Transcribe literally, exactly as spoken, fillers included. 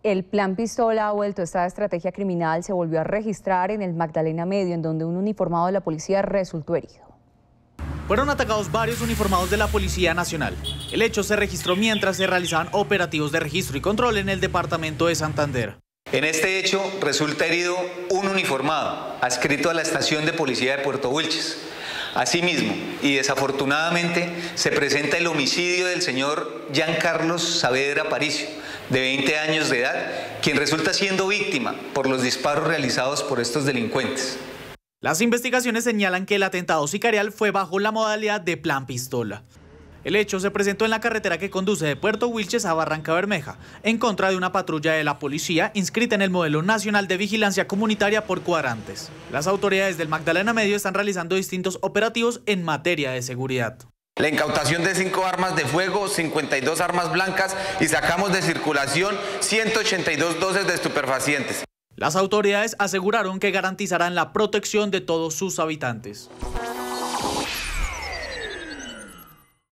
El plan Pistola ha vuelto. Esta estrategia criminal se volvió a registrar en el Magdalena Medio, en donde un uniformado de la policía resultó herido. Fueron atacados varios uniformados de la Policía Nacional. El hecho se registró mientras se realizaban operativos de registro y control en el departamento de Santander. En este hecho resulta herido un uniformado adscrito a la estación de policía de Puerto Wilches. Asimismo, y desafortunadamente, se presenta el homicidio del señor Giancarlos Saavedra Aparicio, de veinte años de edad, quien resulta siendo víctima por los disparos realizados por estos delincuentes. Las investigaciones señalan que el atentado sicarial fue bajo la modalidad de plan pistola. El hecho se presentó en la carretera que conduce de Puerto Wilches a Barranca Bermeja, en contra de una patrulla de la policía inscrita en el Modelo Nacional de Vigilancia Comunitaria por cuadrantes. Las autoridades del Magdalena Medio están realizando distintos operativos en materia de seguridad. La incautación de cinco armas de fuego, cincuenta y dos armas blancas y sacamos de circulación ciento ochenta y dos dosis de estupefacientes. Las autoridades aseguraron que garantizarán la protección de todos sus habitantes.